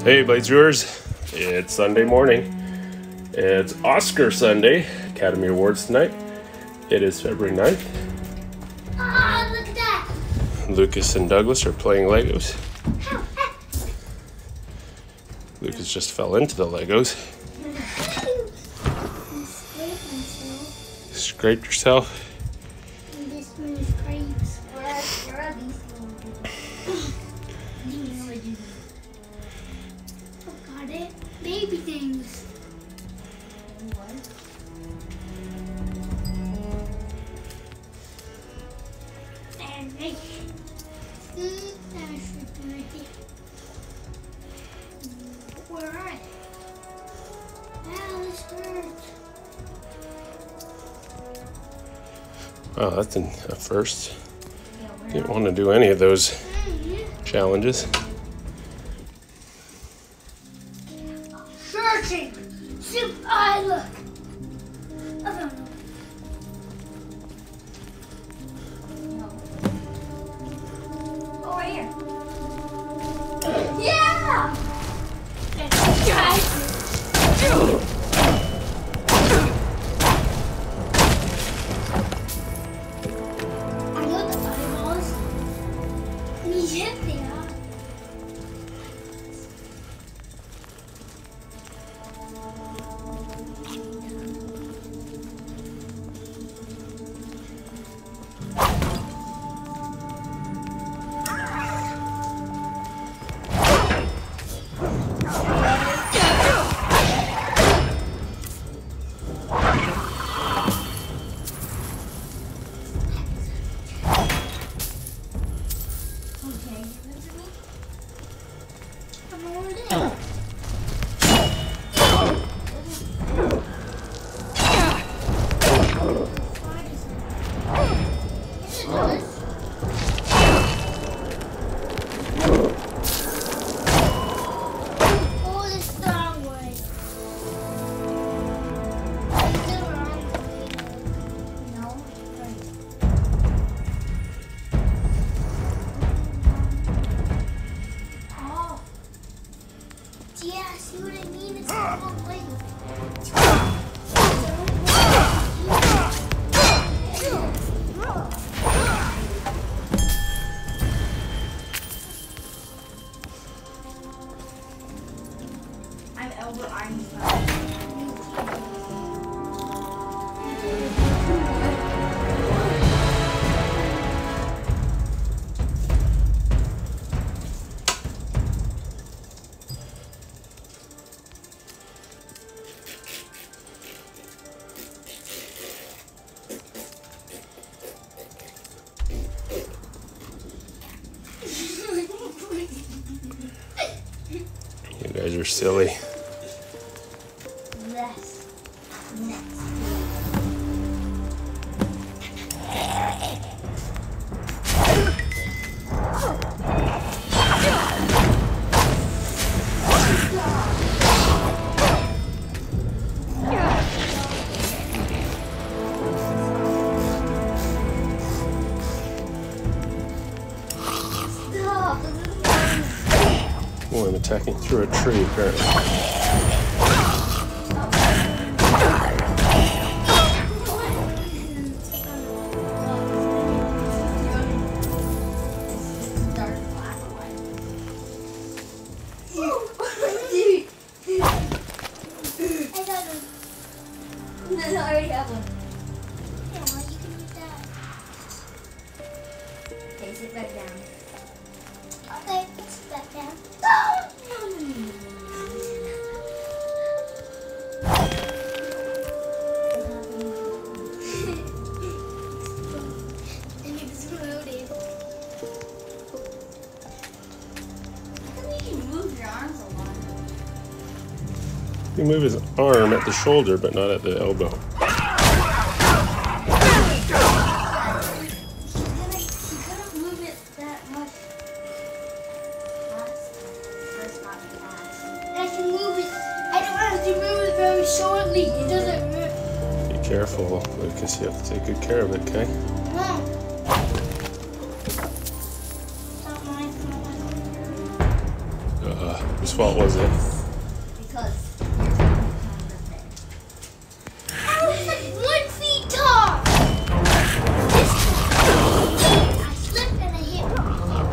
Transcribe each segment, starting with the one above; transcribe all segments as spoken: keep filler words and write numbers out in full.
Hey Blades viewers, it's Sunday morning. It's Oscar Sunday, Academy Awards tonight. It is February ninth. Ah, look at that! Lucas and Douglas are playing Legos. Lucas just fell into the Legos. Scraped yourself. This one scrapes. Where are these things? Oh, got it. Baby things. What? And right here. Where are they? Ah, this hurts. Oh, that's an, a first. Didn't want to do any of those challenges. Searching! Soup, I look! I found them. Oh, right here. Yeah! I know the eyeballs. Yep, they are. Okay, give it to me. I don't know where it is. Yes, it does. Oh, this is the wrong way. It's the wrong way. No, right. Oh. Yeah, see what I mean? It's the wrong way. I'm Albert Einstein. You guys are silly. This next. Stop. Oh, I'm attacking through a tree apparently. I already have one. Yeah, well, you can eat that. Okay, sit back down. Okay, sit back down. It exploded. How come you can move your arms a lot? You move his arm at the shoulder, but not at the elbow. Shortly, it doesn't hurt. Be careful, Lucas. You have to take good care of it, okay? Mom. Stop mine. Uh, there's fault was it? Because I was like one feet tall. This I slipped and I hit my head.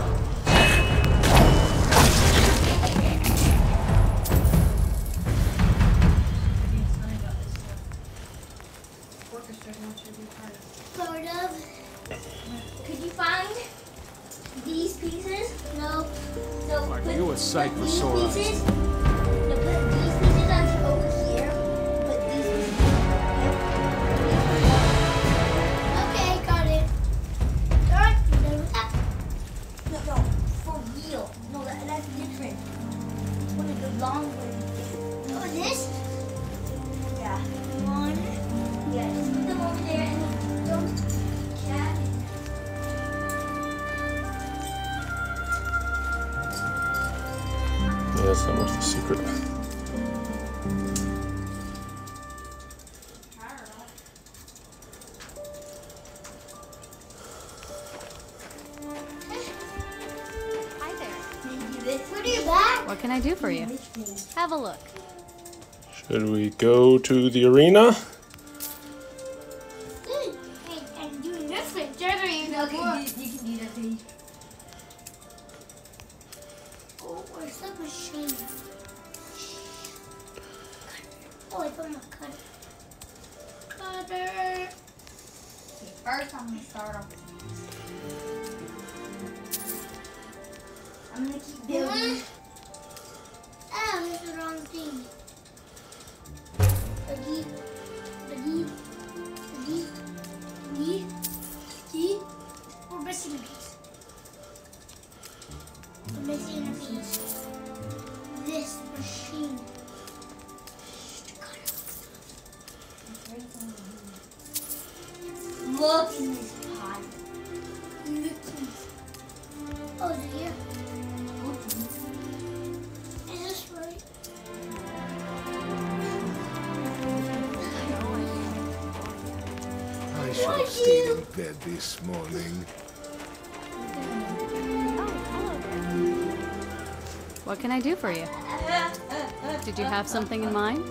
Sort of. Could you find these pieces? No. So Are put you a sight for these sore eyes? pieces. No, put these pieces on over here. Put these pieces. Yep. Okay, got it. Alright. No, no, for real. No, that, that's different. It's one of the long ones. Oh, this? Yeah. One. Yeah, just put them over there and don't cat. Yeah, that's not much the secret. Hi there. Put it back. What can I do for you? Have a look. Should we go to the arena? Good. And, and doing this with Jerry. Okay, you, you can do that, please. Oh, where's the machine? Oh, I found my cutter. Cutter. First, I'm gonna start off. I'm gonna keep building. Oh, this is the wrong thing. Ready? Ready? Ready? Ready? See? We're missing a piece. We're missing a piece. This machine. Look in this pot. Look in this. Oh, is it here? Is this right? I should have stayed in bed this morning. What can I do for you? Did you have something in mind?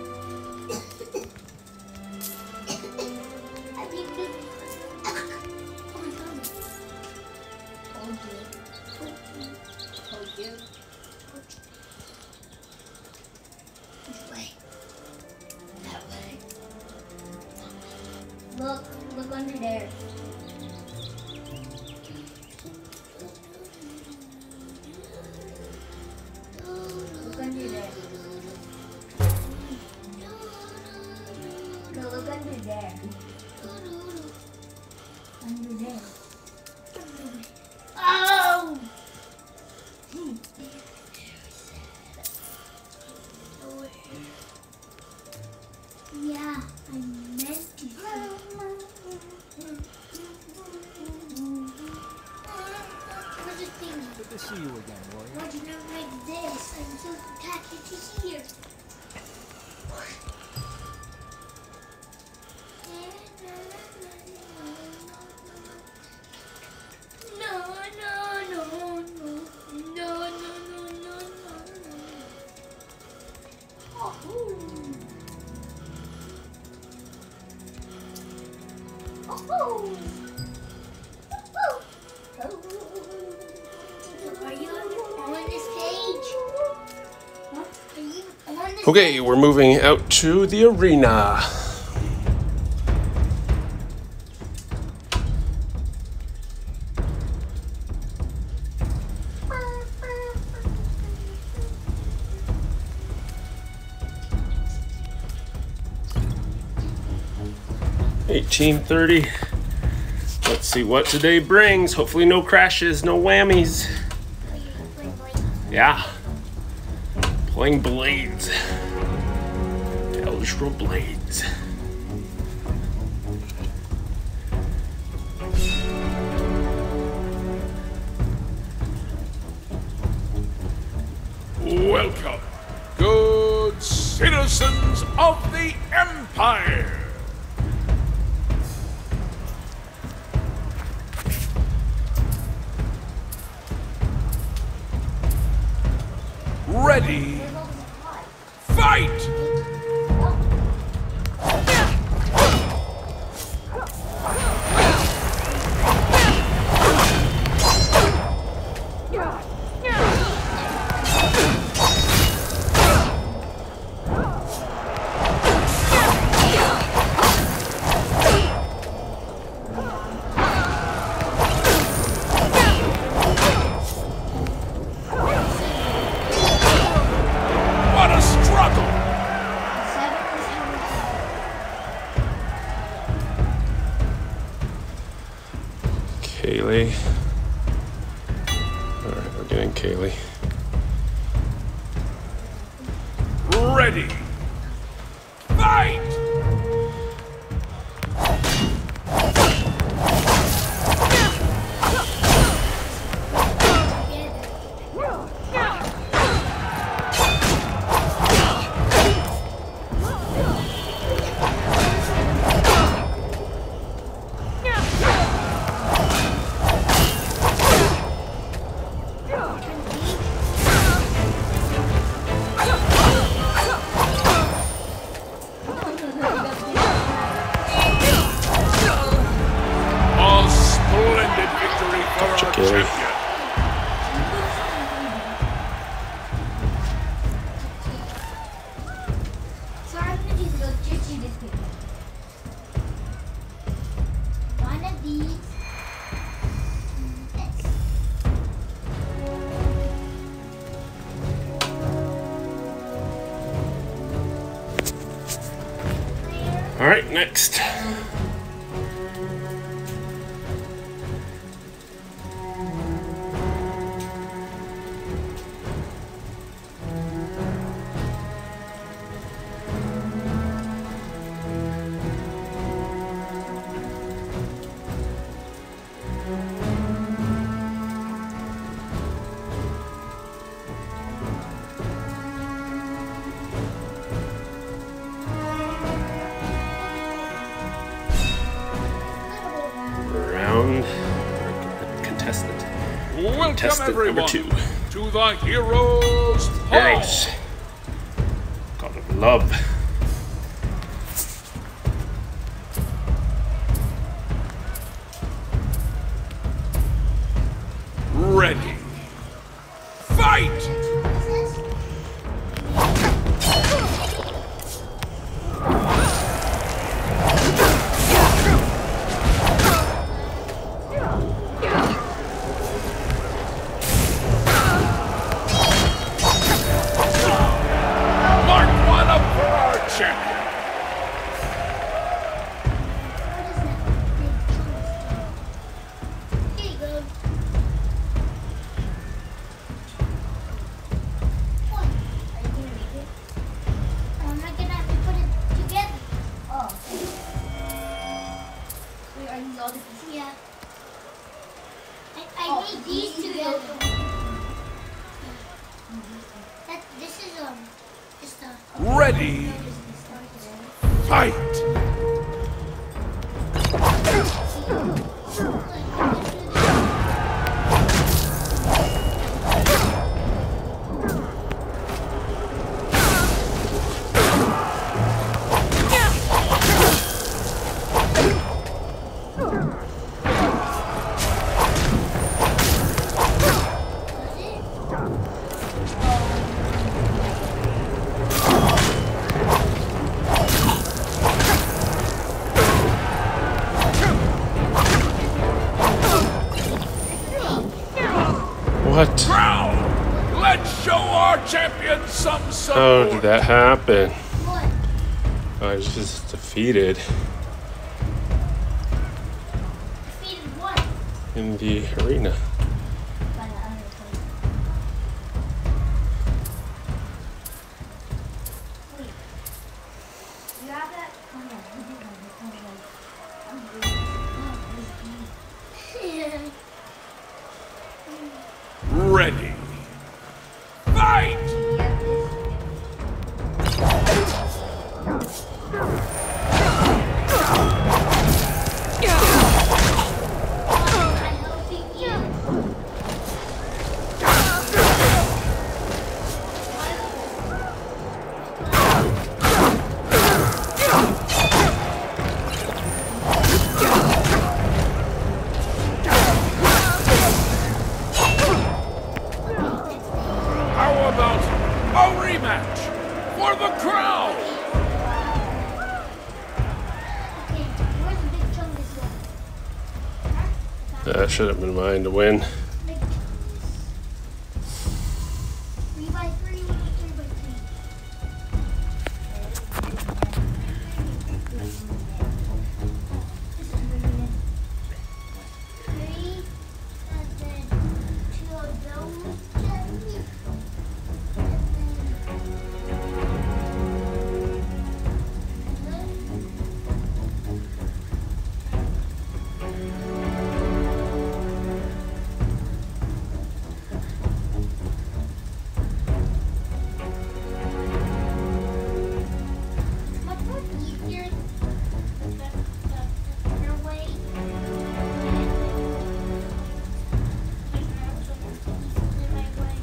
I think this. Oh my god. Told you. Told you. Told you. Which way? That way. Look, look under there. Look under there. No, look under there. Under there. Oh! Yeah, I meant to. What's the thing? Good to see you again, Warrior. Why'd you never make this? I'm so attached to here. No, no, no, no, no, no, no, no, no. Oh. Oh. Oh. Are you on this page? Huh? Are you on this Okay, we're moving out to the arena. eighteen thirty. Let's see what today brings. Hopefully no crashes, no whammies. Yeah. Playing Blades. Elder Scrolls Blades. Welcome, good citizens of the Empire. Ready Fight! What a struggle! Kaylee. Alright, we're getting Kaylee. Ready! Fight! A splendid victory for our Kaylee. champion. So I'm gonna do the just do this quickly. One of these. This. Alright, next. Round contestant. Welcome Contestant everyone number two. to the Heroes Hall. Heroes. God of love. Ready. Fight! This is. Mark one up for our champion. Here you go. What? Are you gonna make it? Or am I gonna have to put it together? Oh. Wait, are you loaded? Yeah. I, I made these together. That, this is um, just a. Ready. Fight! What? Crowd, let's show our champion some support. How did that happen? What? I was just defeated Defeated what? in the arena. By the other person. Wait. You have that? Oh yeah, you do have it. Oh yeah. I'm really. Oh, this is. Ready. Fight! You have this? I'm helping you. match for the crown. Okay, where's the big chunk this one? Huh? That should have been mine to win. Big chunks. Three by three, three by three. This is really three, and then two of those jellies, and then much more easier the, the, the other way. Like not so easily my way.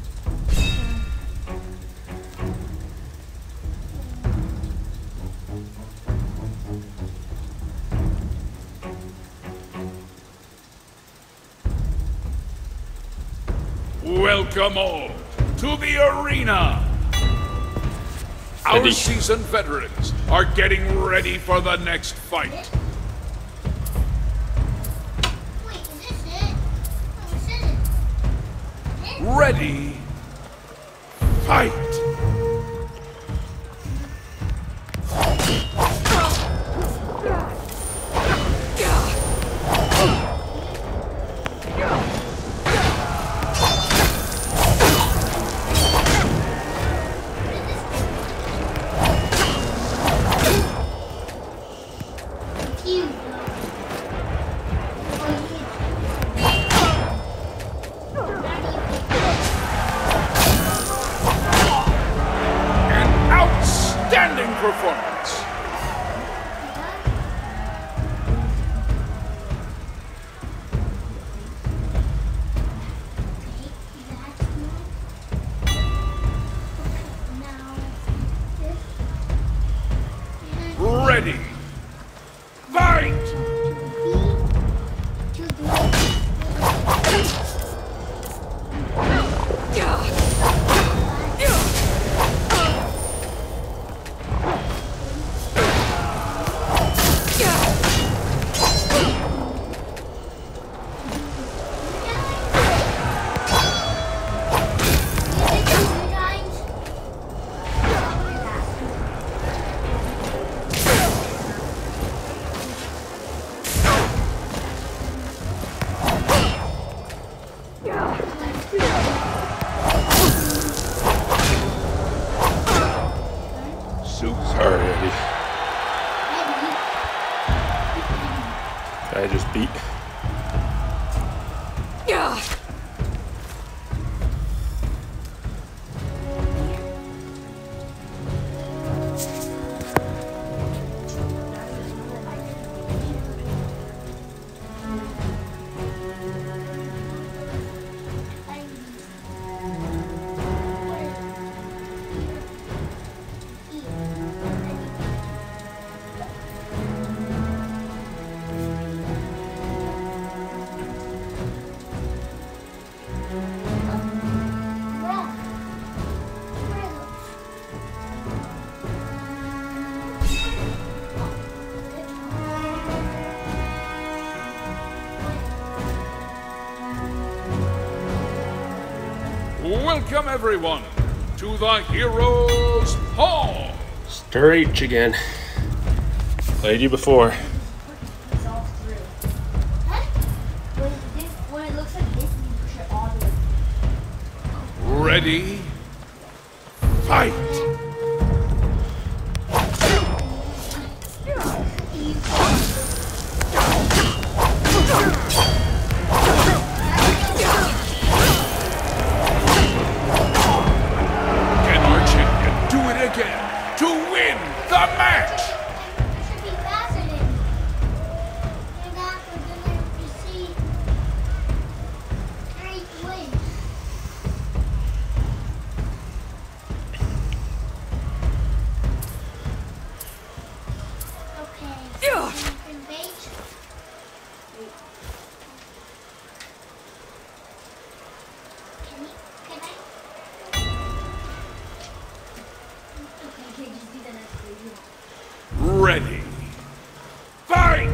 Welcome all to the arena. Our Eddie. seasoned veterans are getting ready for the next fight. Wait, is this it? Oh, this isn't. This? Ready, fight. Confused. An outstanding performance. Ready, fight. Sorry, Eddie. I just beat. Welcome everyone to the Heroes Hall. Stir H again. Played you before. It's all through. Huh? When, this, when it looks like this, you push it all the way. Ready, fight. Can our champion do it again to win the match? It should be fascinating. And after dinner, you see great win. Ready. Fight!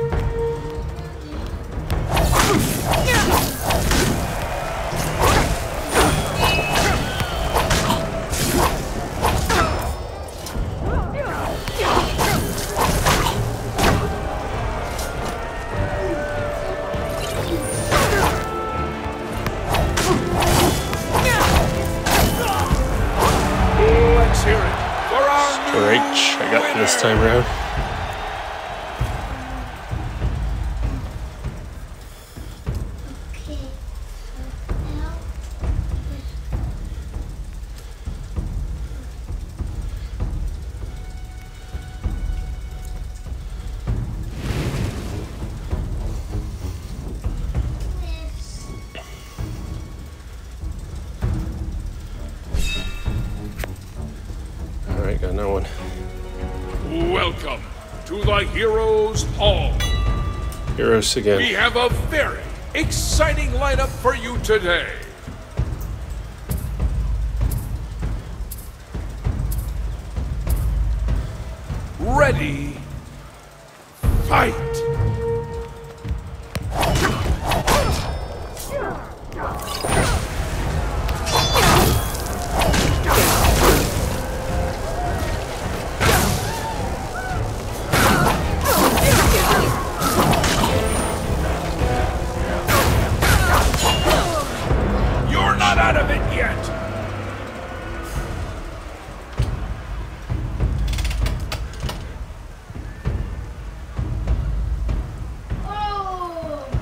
Let's hear it for our Star H, I got this time around. Okay. Now. This. Alright, got another one. Welcome to the Heroes Hall. Heroes again. We have a very exciting lineup for you today. Ready, fight! You're not out of it yet! Oh!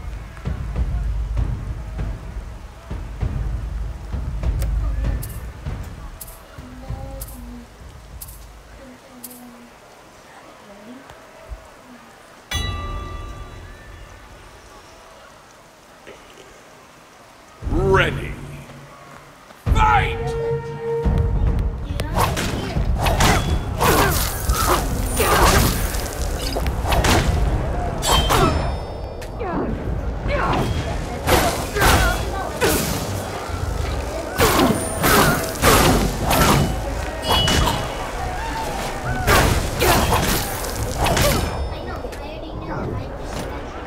Ready, fight! I know, I already knew. I just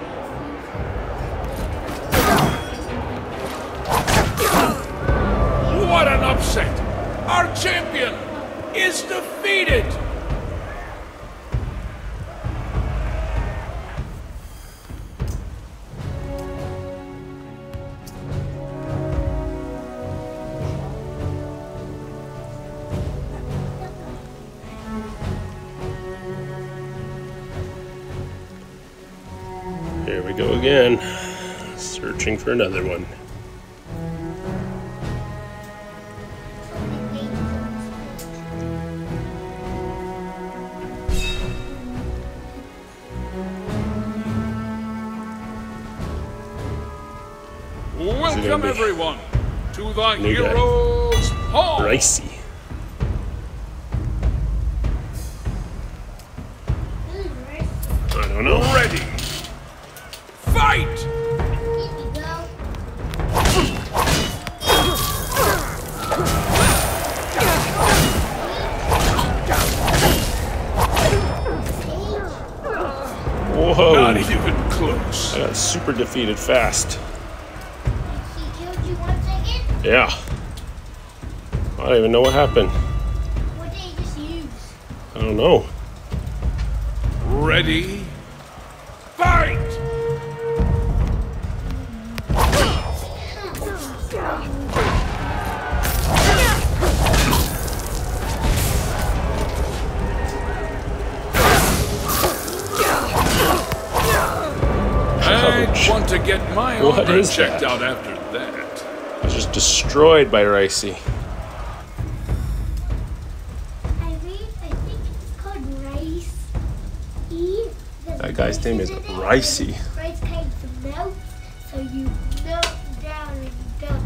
What an upset! Our champion is defeated! Here we go again. Searching for another one. Welcome be everyone to the new guy? Heroes Hall! Ricey. I don't know. Ready, fight! Here we go. Whoa! Not even close. I got super defeated fast. He killed you one second? Yeah. I don't even know what happened. What did he just use? I don't know. Ready, fight! Ouch. I want to get my What armor is checked that? out after that. I was just destroyed by Ricey. I read, I think it's called rice. E. That guy's name is Ricey. Rice kind of melts, so you melt down and you don't.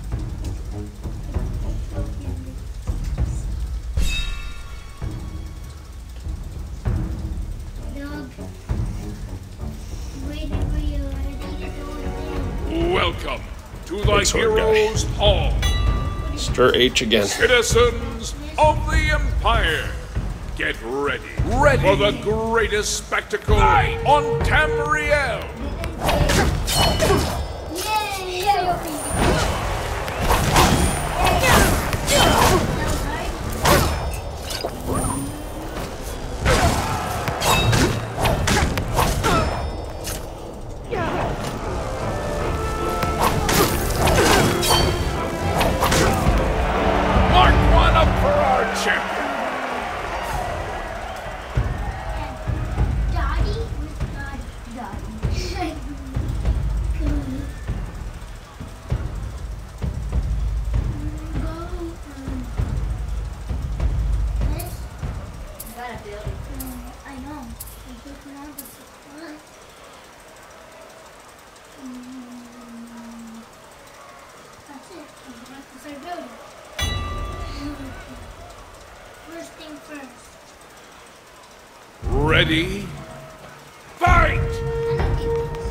Dog. Waited for you already. Welcome to the Big sword guy. Heroes Hall. Stir H again. Citizens of the Empire, Get ready. Ready for the greatest spectacle Fight. on Tamriel. Mark one up for our champion. Daddy was not daddy. Gotta build it. I know. We took one of the supplies. That's it. We have to start building. First thing first. Ready? Fight! I don't get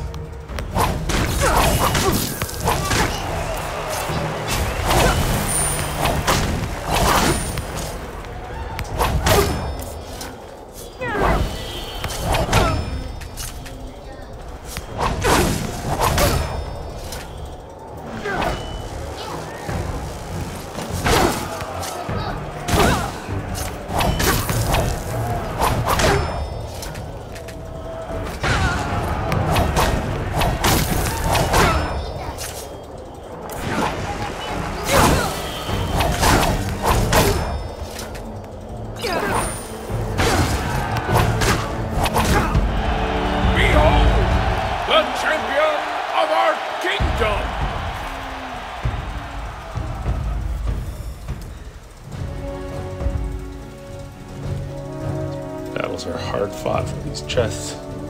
Behold, the champion of our kingdom! Battles are hard fought for these chests.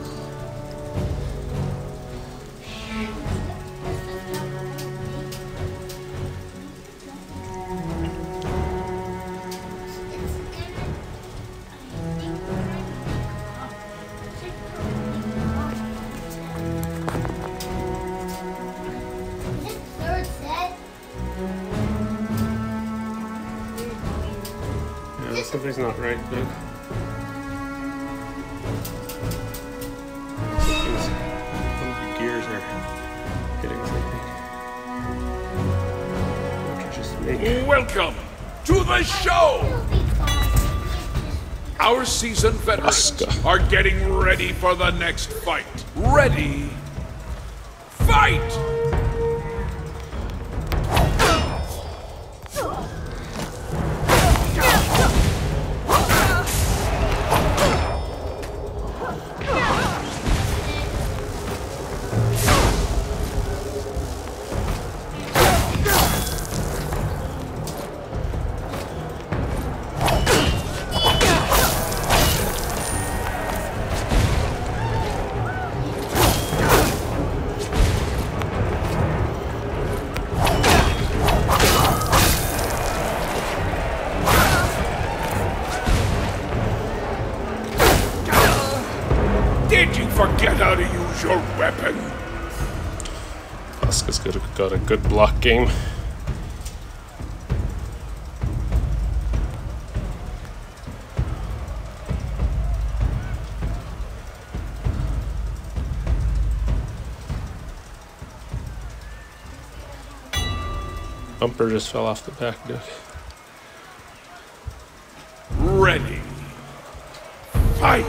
third set. Yeah, something's not right, dude. Something's, one of the gears are hitting something. Which are just me. Welcome to the show! Our seasoned veterans Asuka. are getting ready for the next fight. Ready? Fight! Did you forget how to use your weapon? Asuka's got a, got a good block game. Bumper just fell off the back deck. Ready. Fight!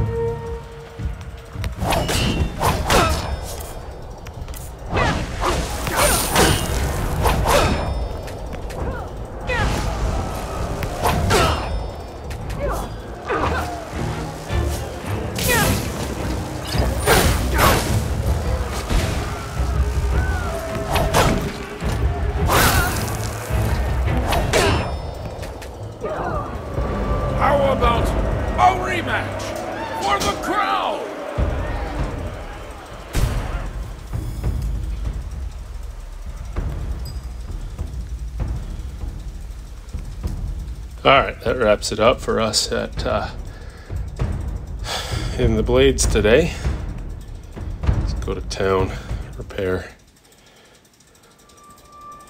How about a rematch for the crown? All right, that wraps it up for us at uh, in the Blades today. Let's go to town, repair.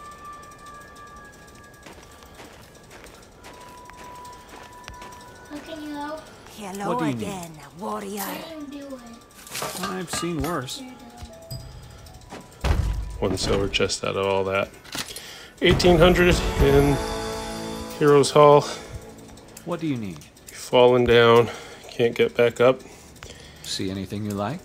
Okay. can you help? Hello What do you need? again, warrior. What do you do it? I've seen worse. One silver chest out of all that. eighteen hundred in Heroes Hall. What do you need? Fallen down. Can't get back up. See anything you like?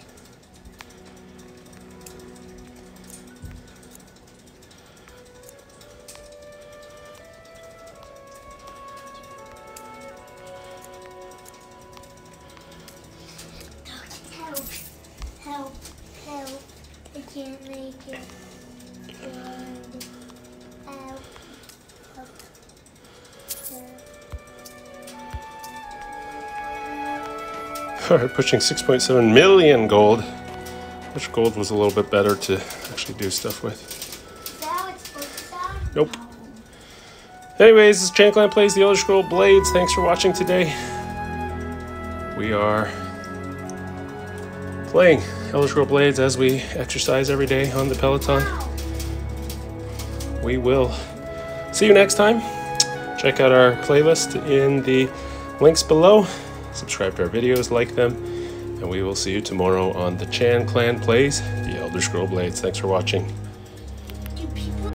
Help, help, help. I can't make it. Good. Help, help, help. Alright, pushing six point seven million gold. Which gold was a little bit better to actually do stuff with. Is that how it's supposed to sound? Nope. Anyways, this is ChanClan Plays the Elder Scroll Blades. Thanks for watching today. We are playing Elder Scroll Blades as we exercise every day on the Peloton. We will see you next time. Check out our playlist in the links below. Subscribe to our videos, like them, and we will see you tomorrow on the ChanClan Plays the Elder Scroll Blades. Thanks for watching.